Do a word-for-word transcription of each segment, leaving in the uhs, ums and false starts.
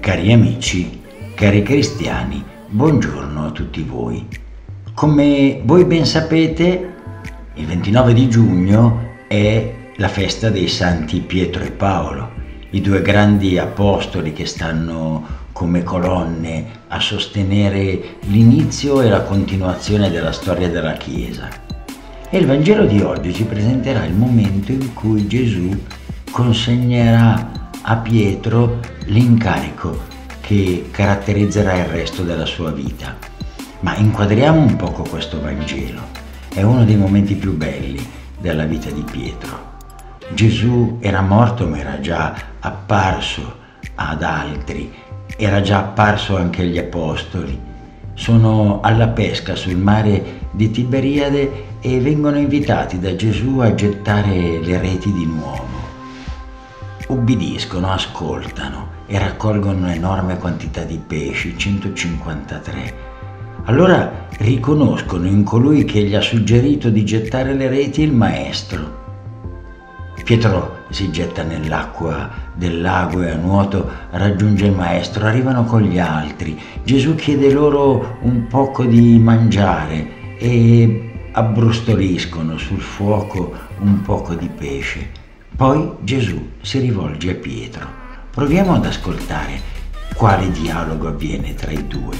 Cari amici, cari cristiani, buongiorno a tutti voi. Come voi ben sapete, il ventinove di giugno è la festa dei santi Pietro e Paolo, i due grandi apostoli che stanno come colonne a sostenere l'inizio e la continuazione della storia della Chiesa. E il Vangelo di oggi ci presenterà il momento in cui Gesù consegnerà a Pietro l'incarico che caratterizzerà il resto della sua vita. Ma inquadriamo un poco questo Vangelo. È uno dei momenti più belli della vita di Pietro. Gesù era morto, ma era già apparso ad altri, era già apparso anche agli apostoli. Sono alla pesca sul mare di Tiberiade e vengono invitati da Gesù a gettare le reti di nuovo. Ubbidiscono, ascoltano e raccolgono un'enorme quantità di pesci, centocinquantatré. Allora riconoscono in colui che gli ha suggerito di gettare le reti il maestro. Pietro si getta nell'acqua del lago e a nuoto raggiunge il maestro, arrivano con gli altri. Gesù chiede loro un poco di mangiare e abbrustoliscono sul fuoco un poco di pesce. Poi Gesù si rivolge a Pietro. Proviamo ad ascoltare quale dialogo avviene tra i due.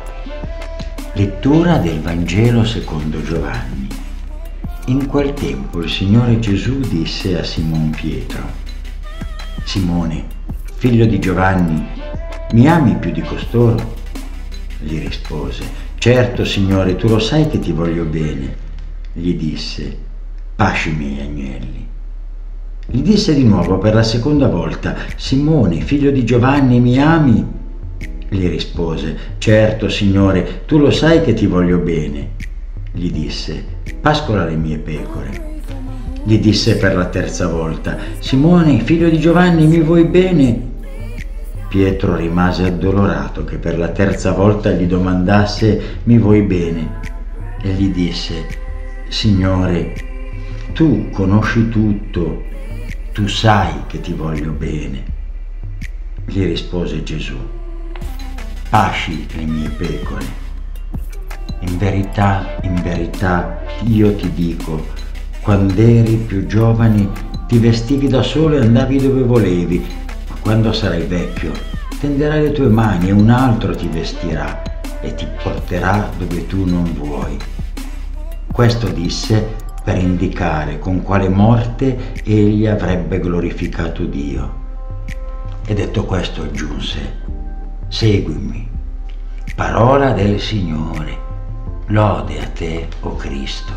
Lettura del Vangelo secondo Giovanni. In quel tempo il Signore Gesù disse a Simon Pietro: Simone, figlio di Giovanni, mi ami più di costoro? Gli rispose: Certo, Signore, tu lo sai che ti voglio bene. Gli disse: Pasci i miei agnelli. Gli disse di nuovo per la seconda volta: Simone, figlio di Giovanni, mi ami? Gli rispose: Certo, Signore, tu lo sai che ti voglio bene. Gli disse: Pascola le mie pecore. Gli disse per la terza volta: Simone, figlio di Giovanni, mi vuoi bene? Pietro rimase addolorato che per la terza volta gli domandasse: Mi vuoi bene? E gli disse: Signore, tu conosci tutto, tu sai che ti voglio bene. Gli rispose Gesù: Pasci le mie pecore. In verità, in verità, io ti dico, quando eri più giovane ti vestivi da solo e andavi dove volevi, ma quando sarai vecchio tenderai le tue mani e un altro ti vestirà e ti porterà dove tu non vuoi. Questo disse per indicare con quale morte egli avrebbe glorificato Dio. E detto questo aggiunse: Seguimi. Parola del Signore. Lode a te, o Cristo.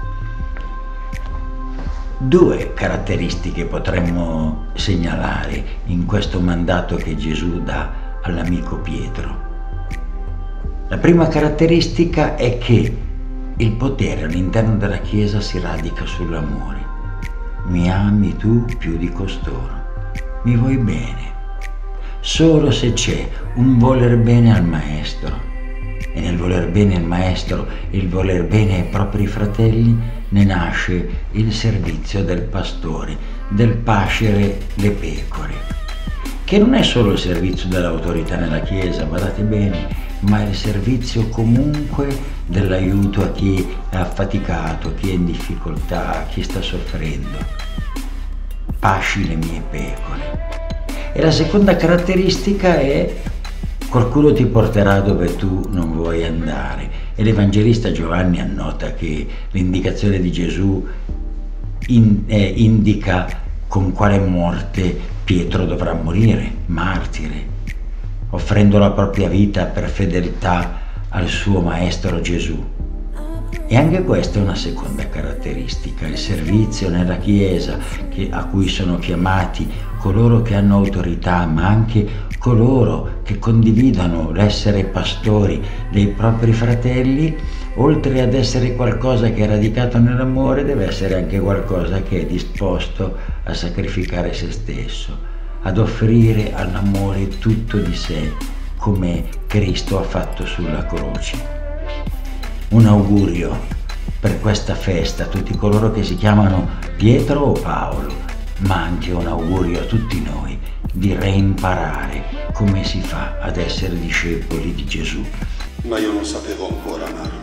Due caratteristiche potremmo segnalare in questo mandato che Gesù dà all'amico Pietro. La prima caratteristica è che il potere all'interno della Chiesa si radica sull'amore. Mi ami tu più di costoro, mi vuoi bene. Solo se c'è un voler bene al Maestro, e nel voler bene al Maestro e il voler bene ai propri fratelli, ne nasce il servizio del pastore, del pascere le pecore, che non è solo il servizio dell'autorità nella Chiesa, badate bene, ma è il servizio comunque dell'aiuto a chi è affaticato, a chi è in difficoltà, a chi sta soffrendo. Pasci le mie pecore. E la seconda caratteristica è: qualcuno ti porterà dove tu non vuoi andare. E l'Evangelista Giovanni annota che l'indicazione di Gesù in, eh, indica con quale morte Pietro dovrà morire, martire, offrendo la propria vita per fedeltà al suo Maestro Gesù. E anche questa è una seconda caratteristica, il servizio nella Chiesa che, a cui sono chiamati coloro che hanno autorità, ma anche coloro che condividono l'essere pastori dei propri fratelli. Oltre ad essere qualcosa che è radicato nell'amore, deve essere anche qualcosa che è disposto a sacrificare se stesso, ad offrire all'amore tutto di sé, come Cristo ha fatto sulla croce. Un augurio per questa festa a tutti coloro che si chiamano Pietro o Paolo, ma anche un augurio a tutti noi di reimparare come si fa ad essere discepoli di Gesù. Ma io non sapevo ancora amarlo.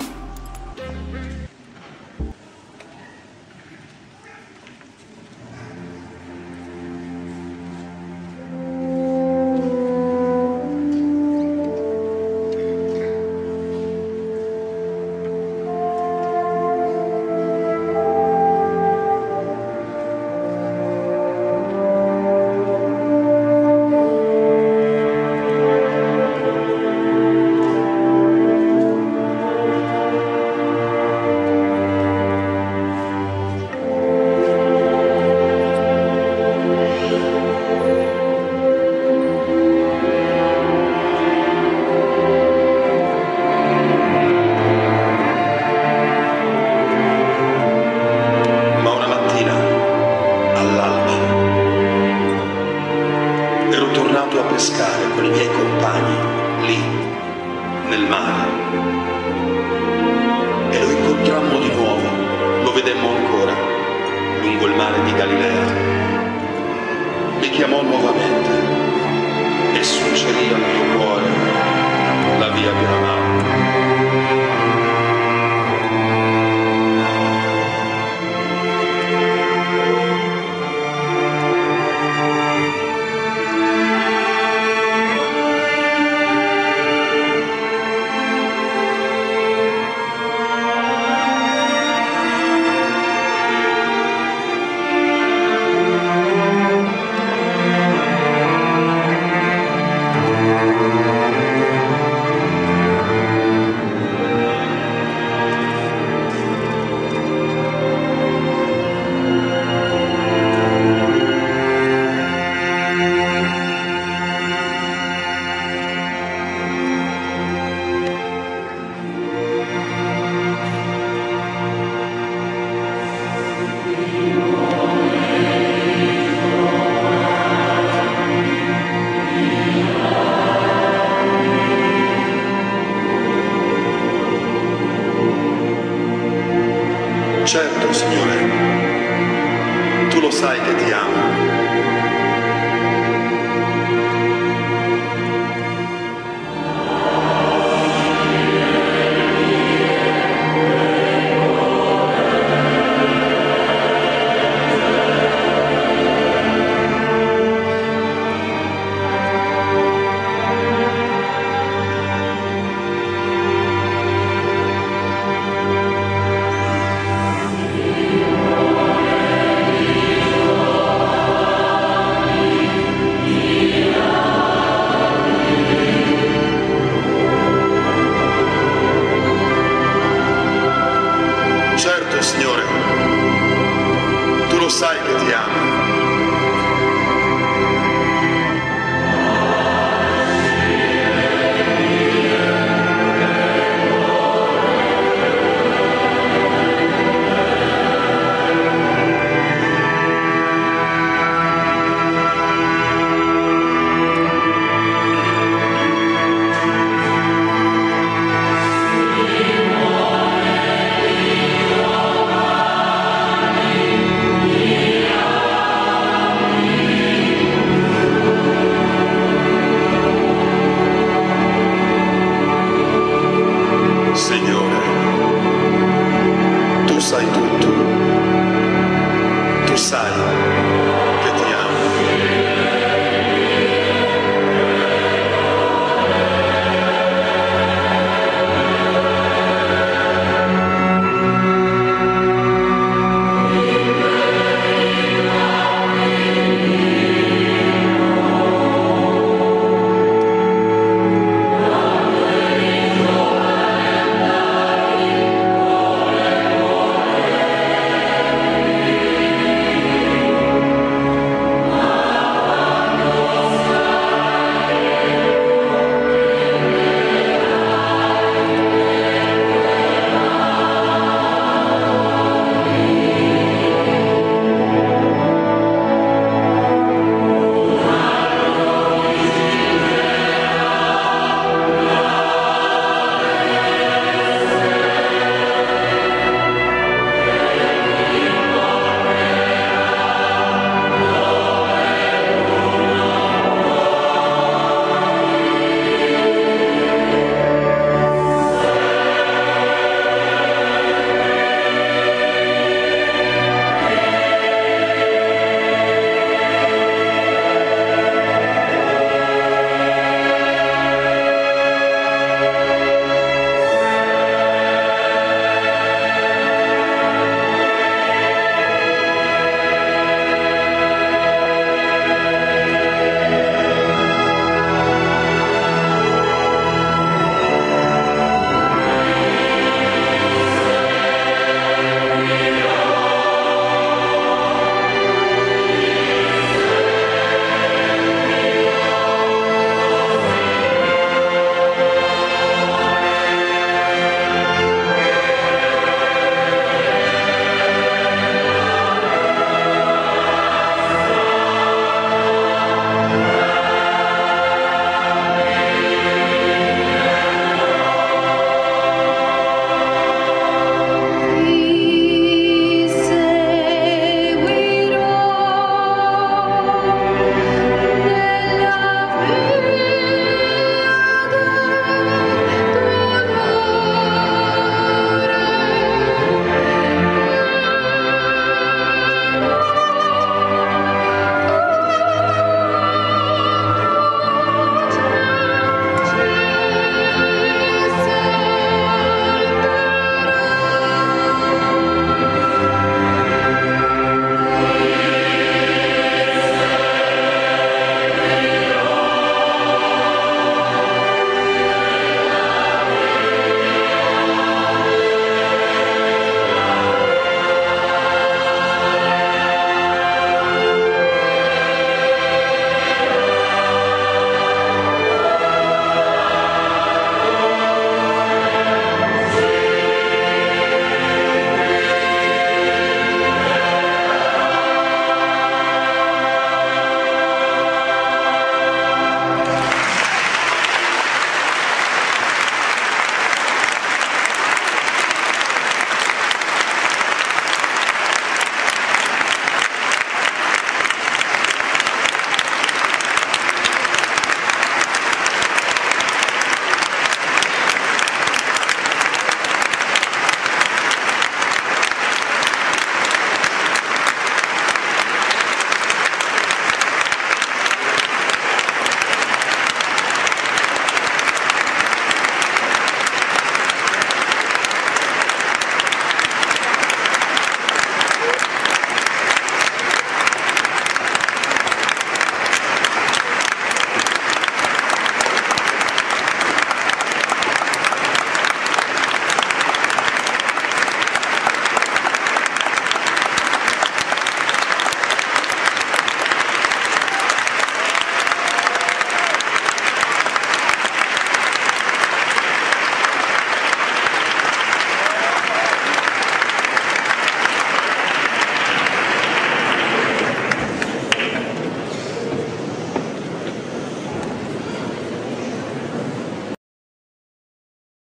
A pescare con i miei compagni lì nel mare e lo incontrammo di nuovo, lo vedemmo ancora lungo il mare di Galilea. Mi chiamò nuovamente e suggerì